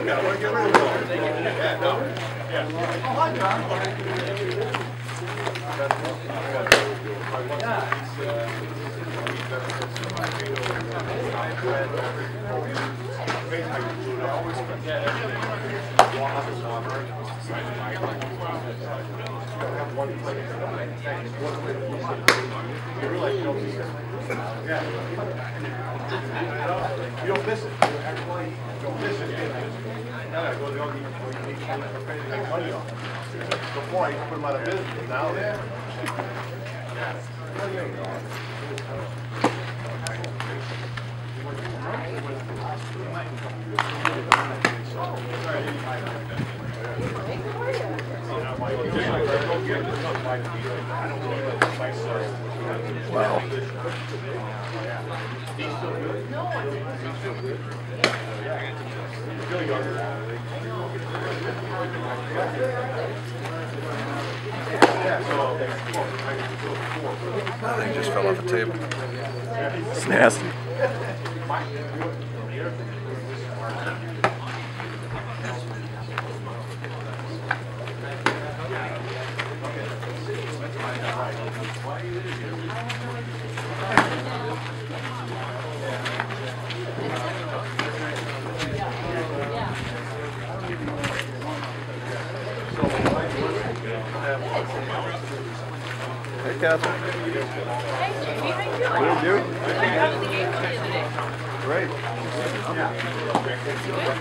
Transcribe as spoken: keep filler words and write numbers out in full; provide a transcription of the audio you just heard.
You don't miss it. You don't miss it. Before I put them out of business, now they're. Wow. That thing just fell off the table. It's nasty. Hey, Catherine. Hey, Jamie, how you doing? Good, you? How was the game for you today? Great.